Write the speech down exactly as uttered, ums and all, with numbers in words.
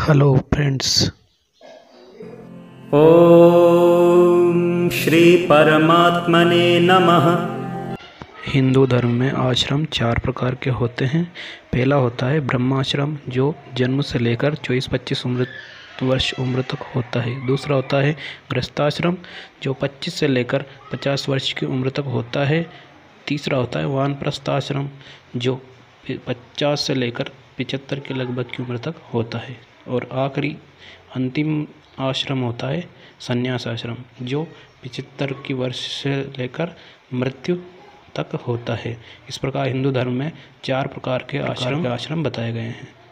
Hello friends. ओम श्री परमात्मने नमः। हिंदू धर्म में आश्रम चार प्रकार के होते हैं। पहला होता है ब्रह्माश्रम, जो जन्म से लेकर चौबीस पच्चीस उम्र वर्ष उम्र तक होता है। दूसरा होता है गृहस्थाश्रम, जो पच्चीस से लेकर पचास वर्ष की उम्र तक होता है। तीसरा होता है वानप्रस्थ आश्रम, जो पचास से लेकर पिचहत्तर के लगभग की उम्र तक होता है। और आखिरी अंतिम आश्रम होता है संन्यास आश्रम, जो पिचहत्तर की वर्ष से लेकर मृत्यु तक होता है। इस प्रकार हिंदू धर्म में चार प्रकार के आश्रम आश्रम बताए गए हैं।